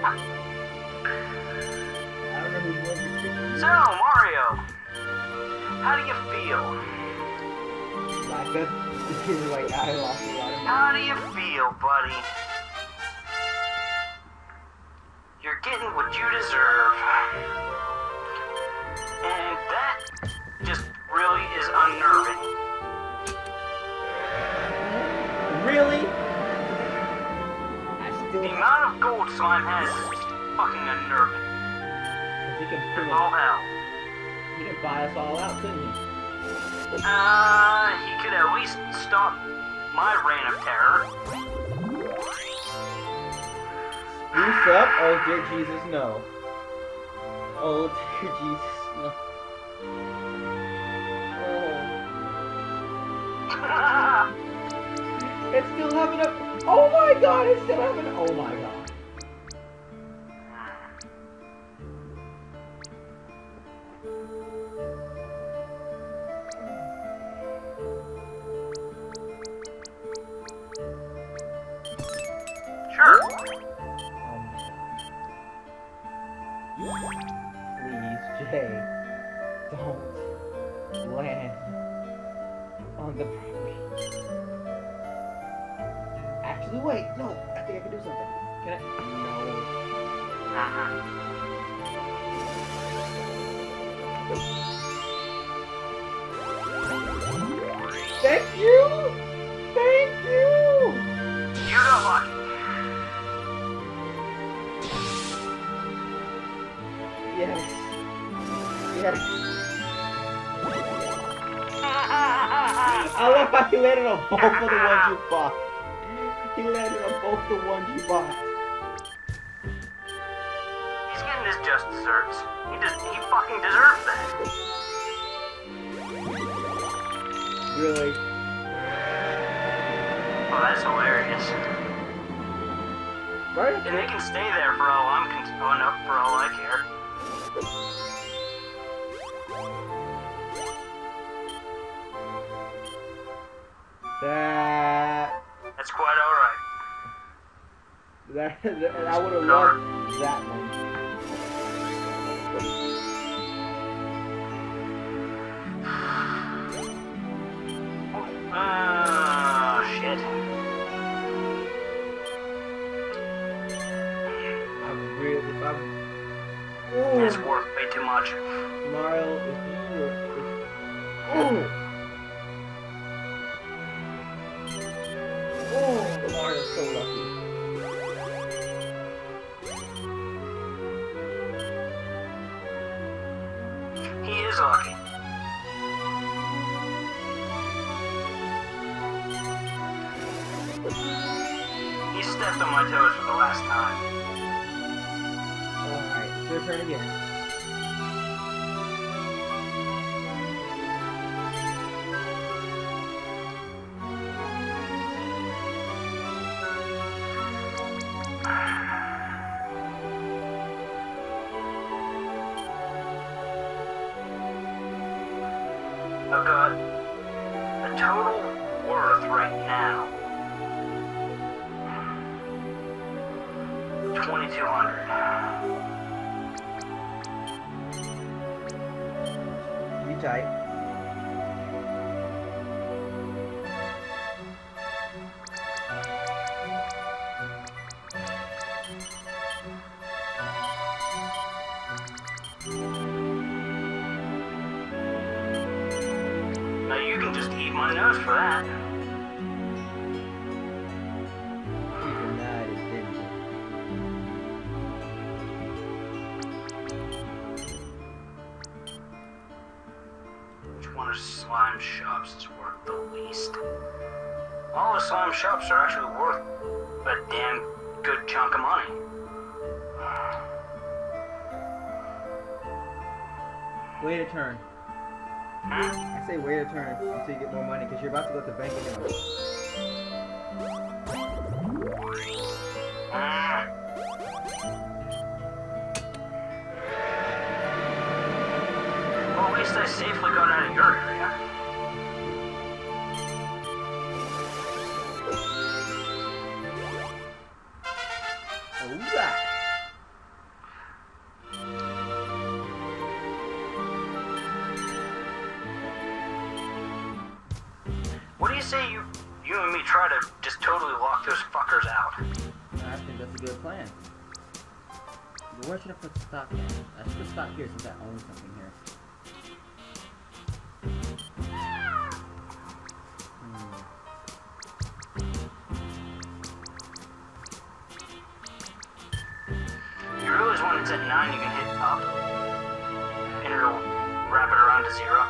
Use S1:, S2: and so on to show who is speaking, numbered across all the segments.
S1: I don't know who's winning.
S2: So, Mario, how do you feel?
S1: Like that. Like I lost a lot of money.
S2: How do you feel, buddy? You're getting what you deserve. And that just really is unnerving.
S1: Really? I still.
S2: The amount of gold Slime has is fucking unnerving.
S1: He can
S2: It's
S1: pretty
S2: all hell.
S1: He can buy us all out, couldn't he?
S2: He could at least stop my reign of terror.
S1: Spruce up, oh dear Jesus, no. Oh dear Jesus, no. Oh. It's still having a. Oh my god, it's still having a. Oh my god.
S2: Sure.
S1: Please, Jay, don't land on the property. Actually, wait, no, I think I can do something. Can I? No. Thank you! Thank you!
S2: You got lucky.
S1: Yes. Yes. I love how he landed on both of the ones you bought. He landed on both the ones you bought.
S2: He's getting his just desserts. He fucking deserves that.
S1: Really?
S2: Oh, that's hilarious.
S1: Right?
S2: And they can stay there for all for all I care. That's quite alright.
S1: I would have loved that one.
S2: Shit. It's worth way too much.
S1: Mario, if you were... Oh, Mario's so lucky.
S2: He is lucky. He stepped on my toes for the last time.
S1: Alright, it's your turn again.
S2: I've got a total worth right now 2,200.
S1: You tight.
S2: Now you can just eat my nose for that.
S1: Even that is dingy.
S2: Which one of slime shops is worth the least? All the slime shops are actually worth a damn good chunk of money.
S1: Wait a turn.
S2: Hmm?
S1: I say wait a turn until you get more money because you're about to go to the bank anyway.
S2: Well, at least I safely got out of your area.
S1: Alright.
S2: try to just totally lock those fuckers out.
S1: I think that's a good plan. But where should I put stock at? I should put stock here since I own something here.
S2: You realize when it's at 9, you can hit up, and it'll wrap it around to 0.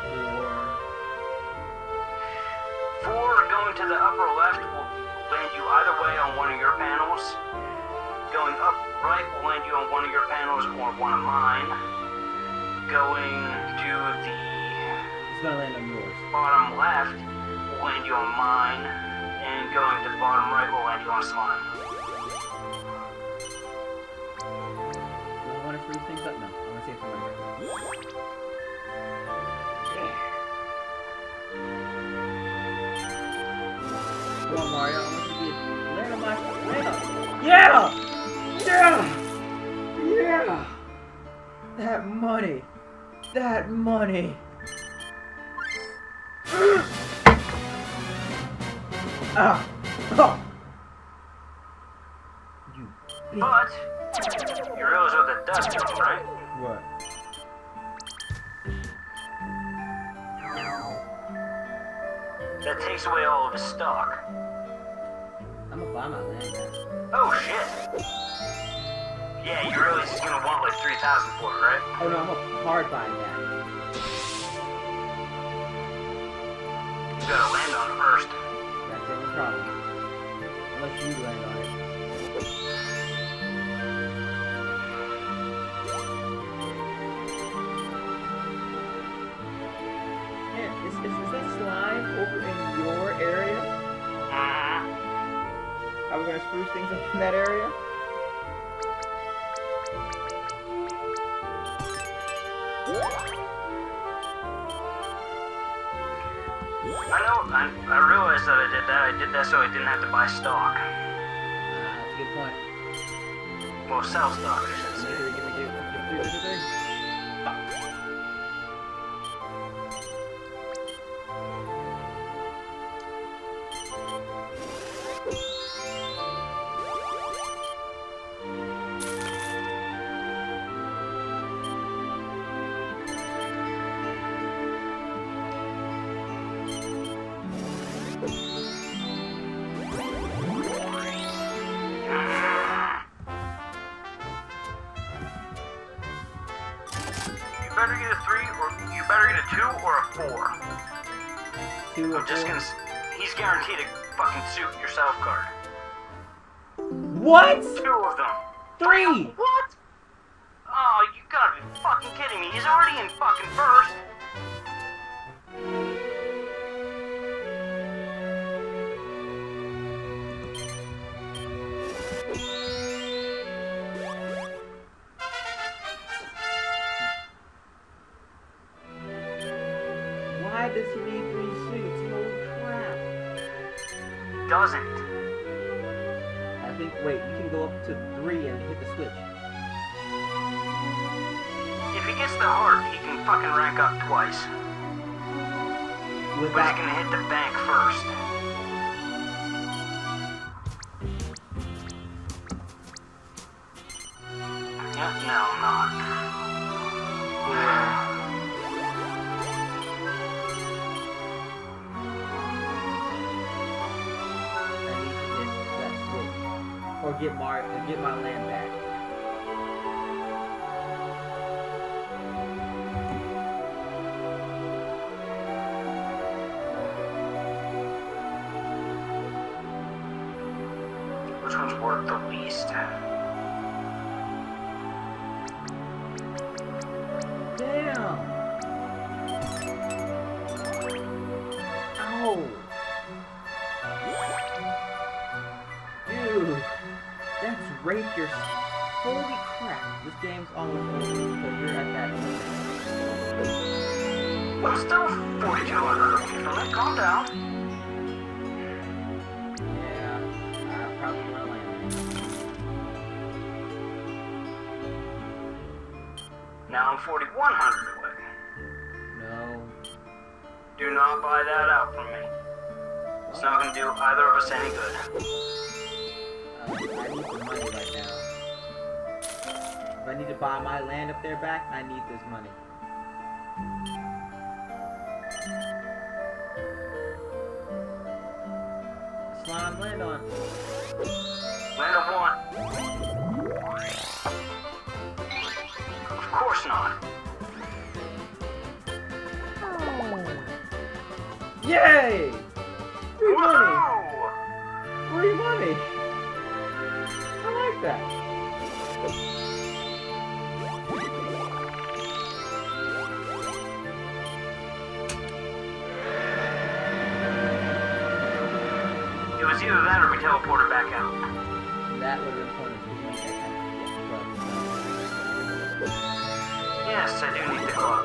S1: Or
S2: 4 going to the upper left will land you either way on one of your panels. Going up right will land you on one of your panels or one of mine. Going to the
S1: it's gonna land on yours.
S2: bottom left will land you on mine. And going to the bottom right will land you on slime.
S1: Do I want to freeze things up? No. I want to save some money right now. Come on, Mario. I want you to be land on my land on. Yeah! Yeah! Yeah! That money! That money! Ah! Oh! You bitch.
S2: But you realize what that does to them, right?
S1: What?
S2: That takes away all of his stock.
S1: I'm gonna buy my land back.
S2: Oh shit! Yeah, you realize he's gonna want like 3,000 for it, right?
S1: Oh no, I'm gonna hard buy that.
S2: You gotta land on it first.
S1: That's the only problem. Unless you land on it. Man, is that slime over in your area? Are we gonna spruce things up in that area?
S2: I realized that I did that. I did that so I didn't have to buy stock.
S1: That's a good point.
S2: Well, sell stock, I should say.
S1: Give me.
S2: You better get a 3, or you better get a 2 or a 4.
S1: 2 or
S2: I'm just
S1: 4?
S2: gonna. He's guaranteed a fucking suit yourself card.
S1: What?
S2: 2 of them.
S1: 3!
S2: What? Oh, you gotta be fucking kidding me. He's already in fucking first.
S1: Why does he need 3 suits? Holy crap.
S2: Doesn't.
S1: I think, wait, you can go up to 3 and hit the switch.
S2: If he gets the heart, he can fucking rank up twice. But he's
S1: Without,
S2: gonna hit the bank first. Yeah, no, I'm not.
S1: I need to hit that switch. Or get my land back.
S2: Which one's worth the least?
S1: Damn! Ow! Dude! That's rape your... Holy crap! This game's almost over because you're at that point.
S2: I'm still 4,200 from it. Calm down.
S1: Yeah, I probably want to land.
S2: Now I'm 4,100 away.
S1: No.
S2: Do not buy that out from me. It's not gonna do either of us any good.
S1: I need some money right now. If I need to buy my land up there back, I need this money. Slime, land on.
S2: Land of one. Of course not.
S1: Yay! Free money!
S2: Whoa!
S1: Free money! I like that.
S2: It was either that or we teleported back out.
S1: That would have been pointless because you need that kind of
S2: Yes, I do need the club.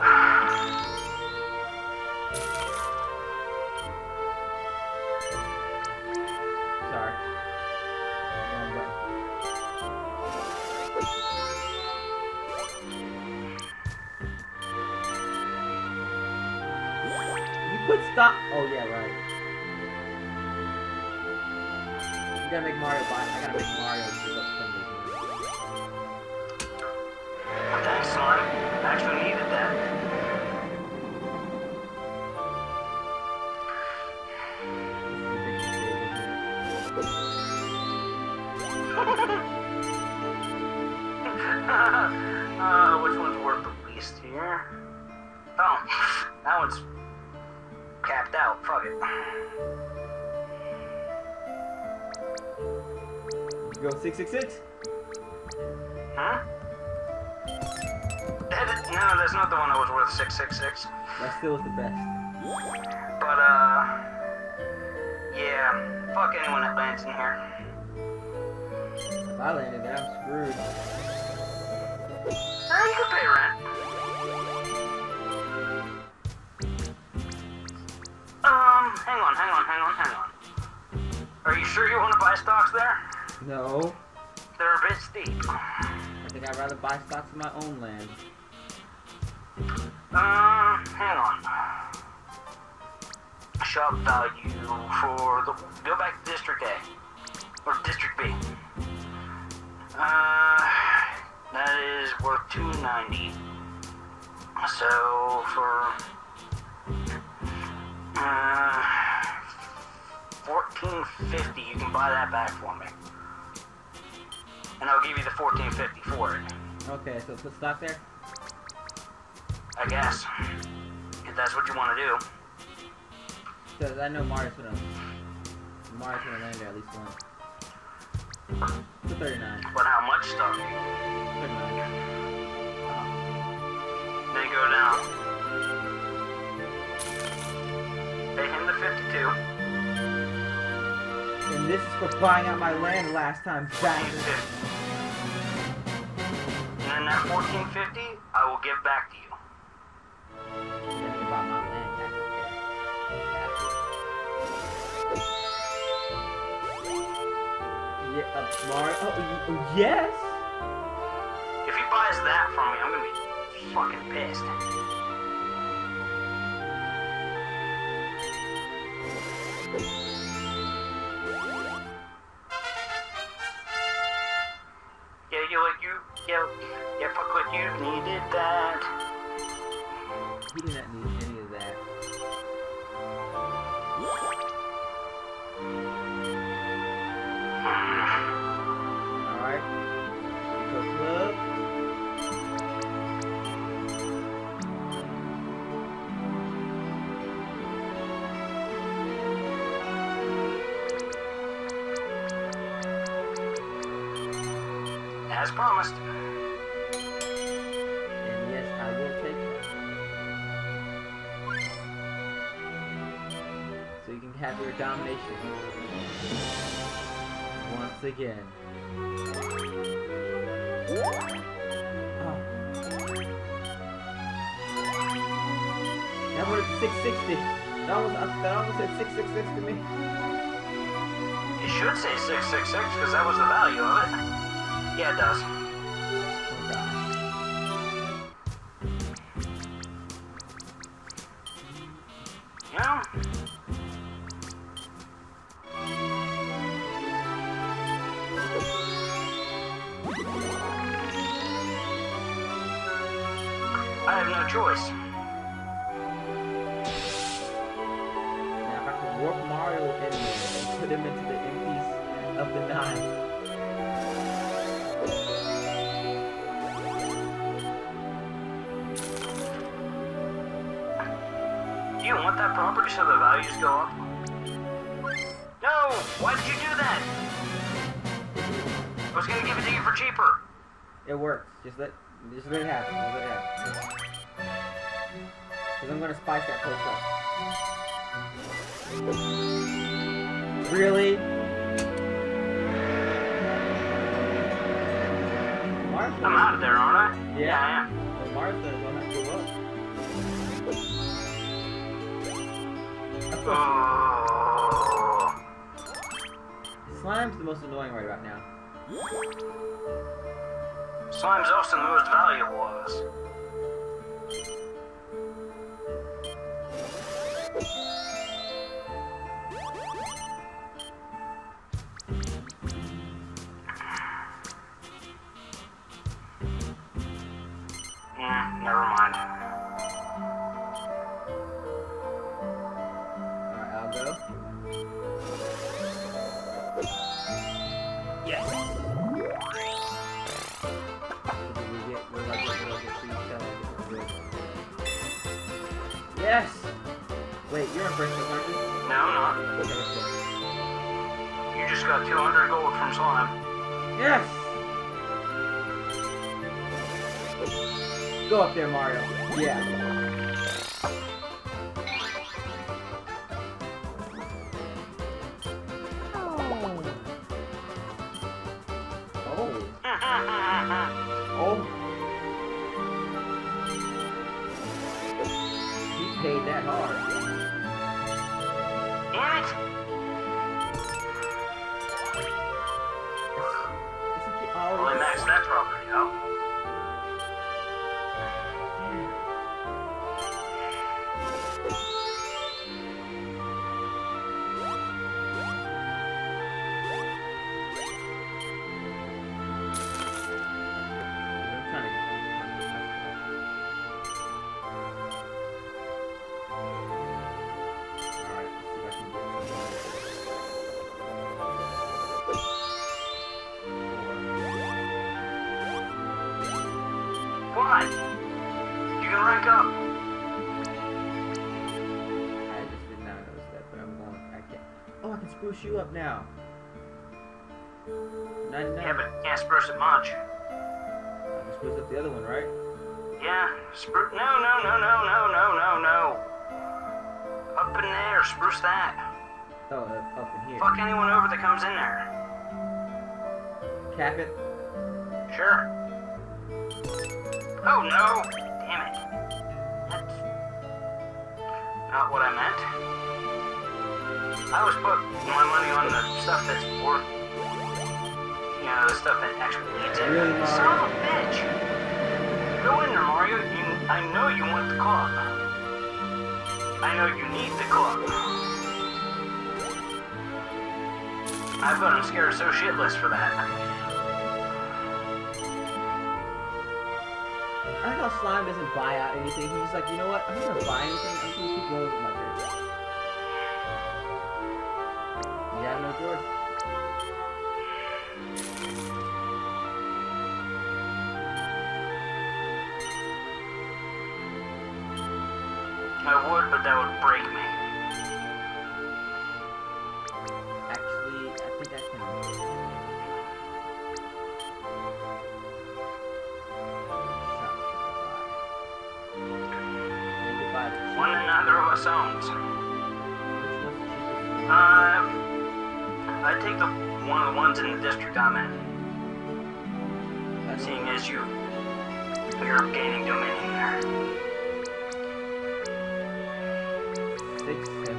S1: Sorry. Wrong button. You could stop. Oh yeah, right. You gotta make Mario buy. I gotta make Mario give up some
S2: Thanks, Slime. I actually needed that. Which one's worth the least here? Oh, that one's capped out. Fuck it.
S1: You go 666.
S2: Huh? No, that's not the one that was worth 666.
S1: That still is the best.
S2: But, yeah. Fuck anyone that lands in here.
S1: If I landed there, I'm screwed.
S2: You could pay rent. Hang on. Are you sure you want to buy stocks there?
S1: No.
S2: They're a bit steep.
S1: I think I'd rather buy stocks in my own land.
S2: Hang on. Shop value for the... Go back to District A. Or District B. That is worth $290. So, for... $14.50, you can buy that back for me. And I'll give you the $14.50 for it.
S1: Okay, so put stock there?
S2: I guess. If that's what you want to do.
S1: Because I know Mario's gonna land there at least once. To 39.
S2: But how much stuff?
S1: 39.
S2: Then go down. Pay him the 52.
S1: And this is for buying out my land last time. Bastard.
S2: And then that $14.50, I will give back to you.
S1: Then you can buy my land back up there. Yeah, Mario. Oh, yes.
S2: If he buys that from me, I'm gonna be fucking pissed. Yeah, fuck what you needed that.
S1: He did not need any of that. Alright. Go club.
S2: As promised.
S1: And yes, I will take that. So you can have your domination. Once again. Oh. That was 660. That almost said 666 to me.
S2: It should say 666 because that was the value of it. Yeah, it does. You know, I have no choice.
S1: Now if I could warp Mario in there and put him into the empties of the 9.
S2: Do you want that property so the values go up? No! Why did you do that? I was gonna give it to you for cheaper.
S1: It works. Just let it happen. Just let it happen. Because I'm gonna spice that place up. Really?
S2: I'm out of there, aren't I?
S1: Yeah.
S2: I am.
S1: Well, Mars gonna go have to go up.
S2: Oh.
S1: Slime's the most annoying right about now.
S2: Slime's also the most valuable of us. Never mind.
S1: Alright, I'll go. Yes! Yes! Wait, you're in first place, aren't you?
S2: No, I'm not.
S1: Okay, let's go.
S2: You just got 200 gold from Slime.
S1: Yes! Go up there, Mario. Yeah. Oh. Oh. He paid that hard.
S2: Damn it! Well, I maxed that property out. Why? You can rank up.
S1: I just did not notice that, but I'm going. I can't. Oh, I can spruce you up now. 99.
S2: Yeah, but you can't spruce it much.
S1: I can spruce up the other one, right?
S2: Yeah, spruce. No. Up in there, spruce that.
S1: Oh, up in here.
S2: Fuck anyone over that comes in there.
S1: Cap it.
S2: Sure. Oh no! Damn it. That's not what I meant. I always put my money on the stuff that's worth, you know, the stuff that actually needs it.
S1: Really, Mario?
S2: Son of a bitch! Go in there, Mario. I know you want the club. I know you need the club. I've got him scared so shitless for that.
S1: I like how Slime doesn't buy out anything. He's like, you know what? I'm not gonna buy anything. I'm just gonna keep going with my turn. You have no choice.
S2: I would, but that would break me.
S1: Actually, I think I can.
S2: One and neither of us owns. I take one of the ones in the district I'm in. Seeing as you're gaining dominion there.
S1: 6, 7, 6, 9,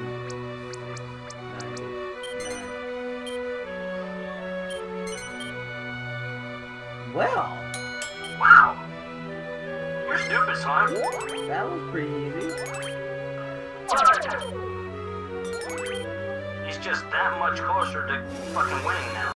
S1: 8, 9. Well,
S2: Wow! You're stupid, Slime.
S1: that was pretty easy.
S2: He's just that much closer to fucking winning now.